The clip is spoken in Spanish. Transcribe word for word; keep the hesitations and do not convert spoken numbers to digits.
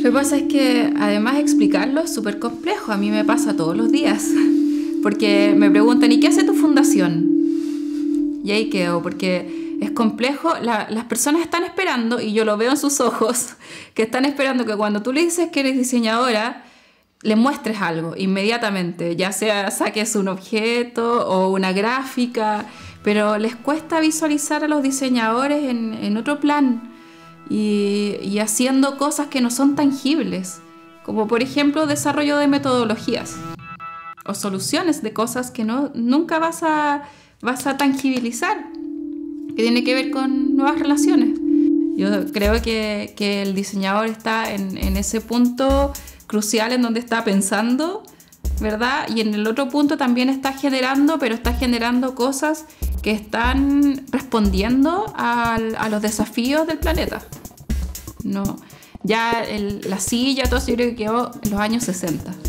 Lo que pasa es que además explicarlo es súper complejo. A mí me pasa todos los días. Porque me preguntan, ¿y qué hace tu fundación? Y ahí quedo, porque es complejo. La, las personas están esperando, y yo lo veo en sus ojos, que están esperando que cuando tú le dices que eres diseñadora, le muestres algo inmediatamente, ya sea saques un objeto o una gráfica, pero les cuesta visualizar a los diseñadores en, en otro plan y, y haciendo cosas que no son tangibles, como por ejemplo desarrollo de metodologías o soluciones de cosas que no, nunca vas a, vas a tangibilizar, que tiene que ver con nuevas relaciones. Yo creo que, que el diseñador está en, en ese punto crucial en donde está pensando, ¿verdad? Y en el otro punto también está generando, pero está generando cosas que están respondiendo al, a los desafíos del planeta. No, ya el, la silla, todo eso yo creo que quedó en los años sesenta.